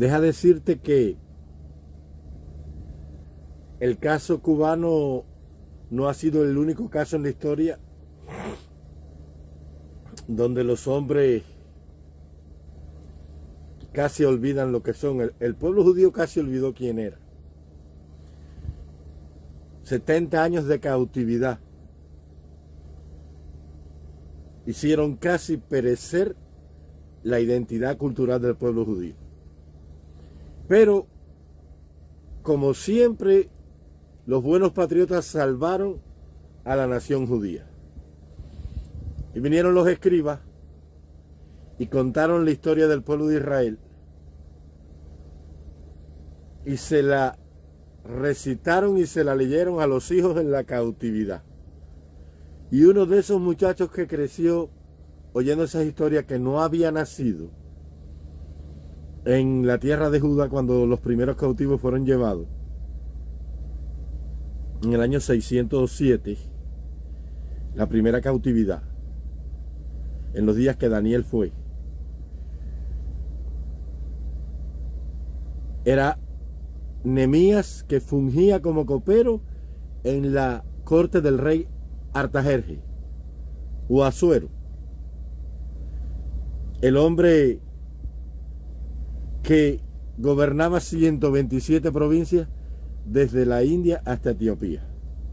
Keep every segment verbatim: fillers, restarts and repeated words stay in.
Deja decirte que el caso cubano no ha sido el único caso en la historia donde los hombres casi olvidan lo que son. El, el pueblo judío casi olvidó quién era. setenta años de cautividad hicieron casi perecer la identidad cultural del pueblo judío. Pero, como siempre, los buenos patriotas salvaron a la nación judía. Y vinieron los escribas y contaron la historia del pueblo de Israel y se la recitaron y se la leyeron a los hijos en la cautividad. Y uno de esos muchachos que creció oyendo esas historias, que no había nacido en la tierra de Judá cuando los primeros cautivos fueron llevados, en el año seiscientos siete, la primera cautividad, en los días que Daniel fue, era Nehemías, que fungía como copero en la corte del rey Artajerjes o Asuero, el hombre que gobernaba ciento veintisiete provincias desde la India hasta Etiopía.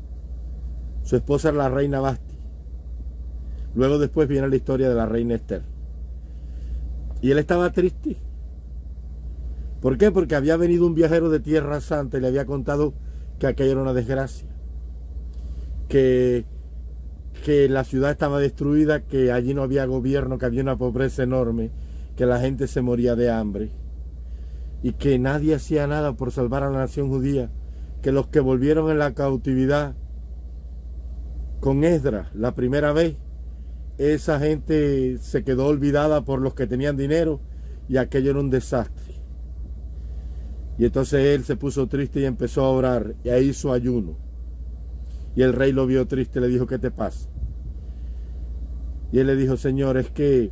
Su esposa era la reina Basti. Luego después viene la historia de la reina Esther. Y él estaba triste. ¿Por qué? Porque había venido un viajero de Tierra Santa y le había contado que aquello era una desgracia. Que, que la ciudad estaba destruida, que allí no había gobierno, que había una pobreza enorme, que la gente se moría de hambre y que nadie hacía nada por salvar a la nación judía, que los que volvieron en la cautividad con Esdras la primera vez, esa gente se quedó olvidada por los que tenían dinero y aquello era un desastre. Y entonces él se puso triste y empezó a orar y ahí hizo ayuno. Y el rey lo vio triste y le dijo: ¿qué te pasa? Y él le dijo: Señor, es que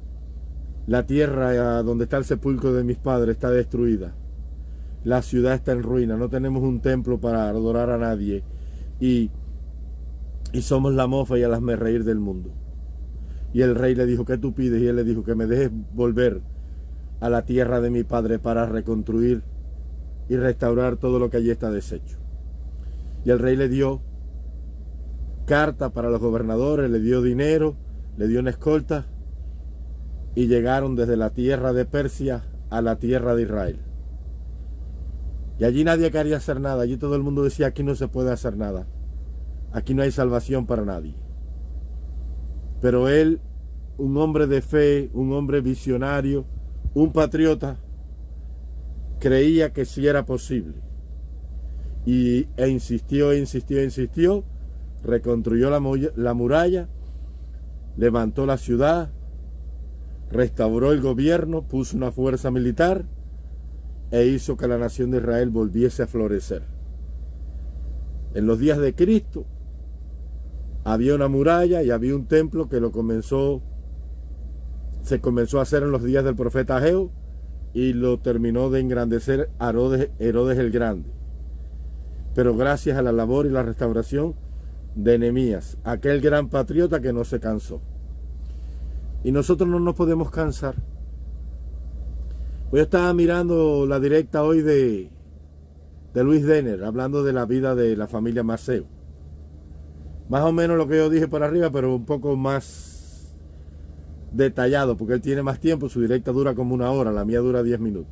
la tierra donde está el sepulcro de mis padres está destruida. La ciudad está en ruina, no tenemos un templo para adorar a nadie. Y, y somos la mofa y el hazmerreír del mundo. Y el rey le dijo: ¿qué tú pides? Y él le dijo: que me dejes volver a la tierra de mi padre para reconstruir y restaurar todo lo que allí está deshecho. Y el rey le dio carta para los gobernadores, le dio dinero, le dio una escolta y llegaron desde la tierra de Persia a la tierra de Israel. Y allí nadie quería hacer nada, allí todo el mundo decía: aquí no se puede hacer nada, aquí no hay salvación para nadie. Pero él, un hombre de fe, un hombre visionario, un patriota, creía que sí era posible. Y, e insistió, insistió, insistió, reconstruyó la, la muralla, levantó la ciudad, restauró el gobierno, puso una fuerza militar e hizo que la nación de Israel volviese a florecer. En los días de Cristo había una muralla y había un templo que lo comenzó, se comenzó a hacer en los días del profeta Ageo y lo terminó de engrandecer Herodes, Herodes el Grande. Pero gracias a la labor y la restauración de Nehemías, aquel gran patriota que no se cansó. Y nosotros no nos podemos cansar. Yo estaba mirando la directa hoy de, de Luis Denner, hablando de la vida de la familia Maceo. Más o menos lo que yo dije por arriba, pero un poco más detallado, porque él tiene más tiempo, su directa dura como una hora, la mía dura diez minutos.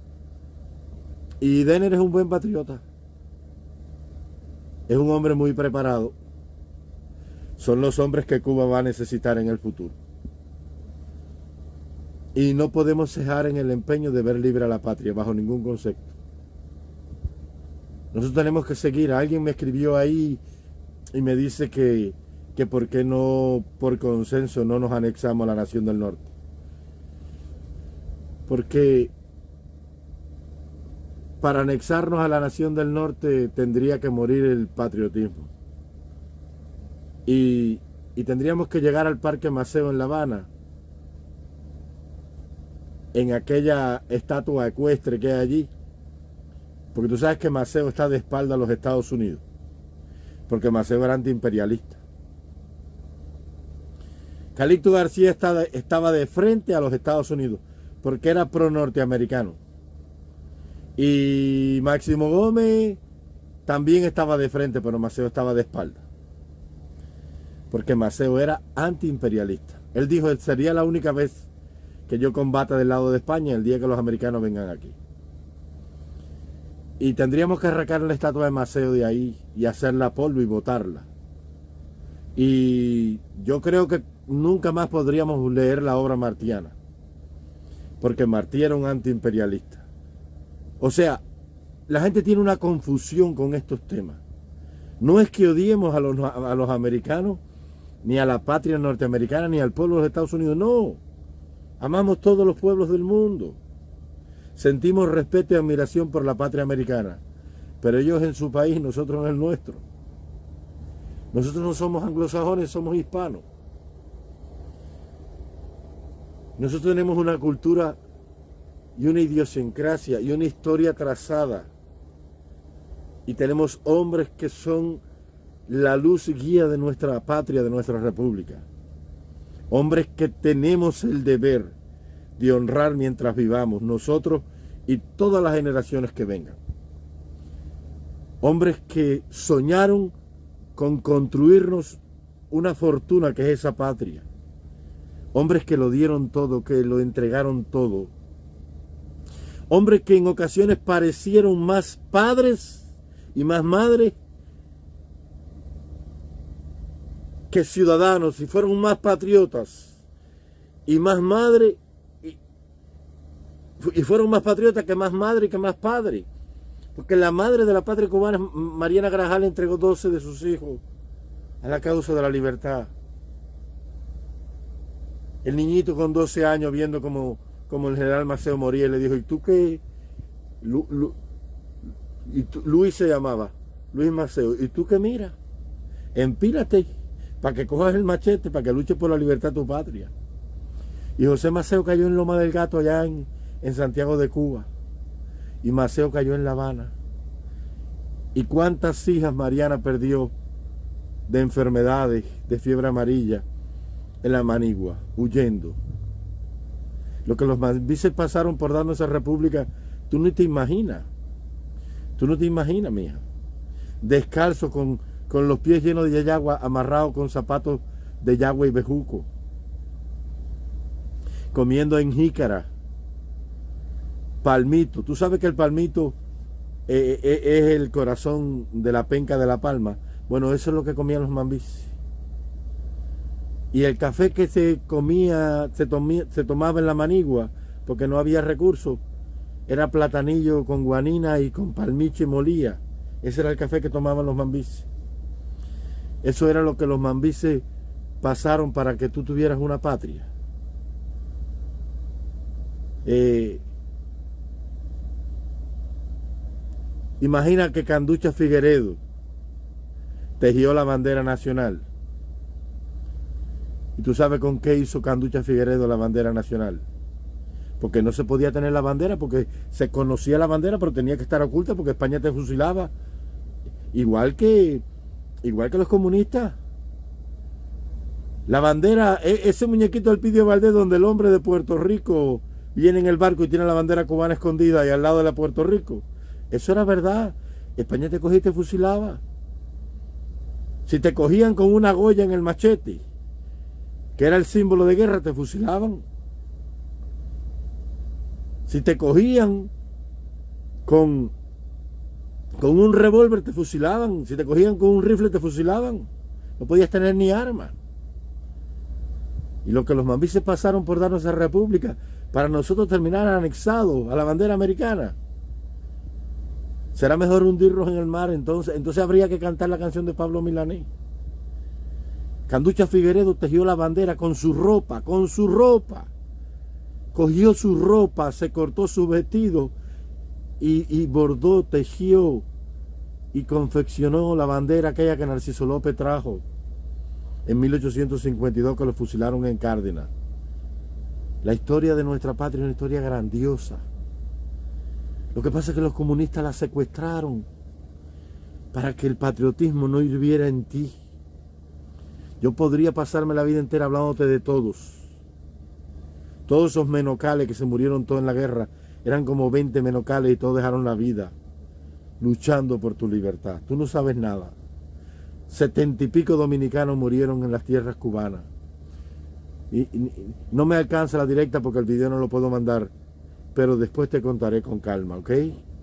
Y Denner es un buen patriota. Es un hombre muy preparado. Son los hombres que Cuba va a necesitar en el futuro. Y no podemos cejar en el empeño de ver libre a la patria, bajo ningún concepto. Nosotros tenemos que seguir. Alguien me escribió ahí y me dice que, que por qué no, por consenso, no nos anexamos a la nación del norte. Porque para anexarnos a la nación del norte tendría que morir el patriotismo. Y, y tendríamos que llegar al Parque Maceo en La Habana en aquella estatua ecuestre que hay allí, porque tú sabes que Maceo está de espalda a los Estados Unidos, porque Maceo era antiimperialista. Calixto García estaba, estaba de frente a los Estados Unidos, porque era pro norteamericano. Y Máximo Gómez también estaba de frente, pero Maceo estaba de espalda, porque Maceo era antiimperialista. Él dijo, sería la única vez que yo combata del lado de España el día que los americanos vengan aquí. Y tendríamos que arrancar la estatua de Maceo de ahí y hacerla polvo y botarla. Y yo creo que nunca más podríamos leer la obra martiana, porque Martí era un antiimperialista. O sea, la gente tiene una confusión con estos temas. No es que odiemos a los, a los americanos, ni a la patria norteamericana, ni al pueblo de los Estados Unidos, no. Amamos todos los pueblos del mundo. Sentimos respeto y admiración por la patria americana, pero ellos en su país, nosotros en el nuestro. Nosotros no somos anglosajones, somos hispanos. Nosotros tenemos una cultura y una idiosincrasia y una historia trazada. Y tenemos hombres que son la luz y guía de nuestra patria, de nuestra república. Hombres que tenemos el deber de honrar mientras vivamos, nosotros y todas las generaciones que vengan. Hombres que soñaron con construirnos una fortuna que es esa patria. Hombres que lo dieron todo, que lo entregaron todo. Hombres que en ocasiones parecieron más padres y más madres que ciudadanos, y fueron más patriotas y más madre, y, y fueron más patriotas que más madre y que más padre. Porque la madre de la patria cubana, Mariana Grajal, entregó doce de sus hijos a la causa de la libertad. El niñito con doce años viendo como, como el general Maceo moría, le dijo, ¿y tú qué? Lu, Lu, y tú, Luis se llamaba, Luis Maceo, ¿y tú qué mira? Empílate para que cojas el machete, para que luches por la libertad de tu patria. Y José Maceo cayó en Loma del Gato allá en, en Santiago de Cuba. Y Maceo cayó en La Habana. ¿Y cuántas hijas Mariana perdió de enfermedades, de fiebre amarilla en la Manigua, huyendo? Lo que los mambises pasaron por darnos esa república, tú no te imaginas. Tú no te imaginas, mija. Descalzo, con, con los pies llenos de yagua, amarrados con zapatos de yagua y bejuco. Comiendo en jícara. Palmito. Tú sabes que el palmito eh, eh, es el corazón de la penca de la palma. Bueno, eso es lo que comían los mambises. Y el café que se comía, se, tomía, se tomaba en la Manigua, porque no había recursos, era platanillo con guanina y con palmiche molía. Ese era el café que tomaban los mambises. Eso era lo que los mambises pasaron para que tú tuvieras una patria. Eh, imagina que Canducha Figueredo tejió la bandera nacional. ¿Y tú sabes con qué hizo Canducha Figueredo la bandera nacional? Porque no se podía tener la bandera, porque se conocía la bandera, pero tenía que estar oculta porque España te fusilaba. Igual que, igual que los comunistas. La bandera, ese muñequito del Pidio Valdés, donde el hombre de Puerto Rico viene en el barco y tiene la bandera cubana escondida y al lado de la Puerto Rico. Eso era verdad. España te cogía y te fusilaba. Si te cogían con una goya en el machete, que era el símbolo de guerra, te fusilaban. Si te cogían con, con un revólver, te fusilaban. Si te cogían con un rifle, te fusilaban. No podías tener ni arma. Y lo que los mambises pasaron por darnos esa república, para nosotros terminar anexados a la bandera americana. Será mejor hundirnos en el mar, entonces, entonces habría que cantar la canción de Pablo Milanés. Canducha Figueredo tejió la bandera con su ropa, con su ropa. Cogió su ropa, se cortó su vestido y, y bordó, tejió y confeccionó la bandera aquella que Narciso López trajo en mil ochocientos cincuenta y dos, que lo fusilaron en Cárdenas. La historia de nuestra patria es una historia grandiosa. Lo que pasa es que los comunistas la secuestraron para que el patriotismo no hirviera en ti. Yo podría pasarme la vida entera hablándote de todos. Todos esos menocales que se murieron todos en la guerra, eran como veinte menocales y todos dejaron la vida luchando por tu libertad. Tú no sabes nada. Setenta y pico dominicanos murieron en las tierras cubanas. Y, y no me alcanza la directa porque el video no lo puedo mandar, pero después te contaré con calma, ¿ok?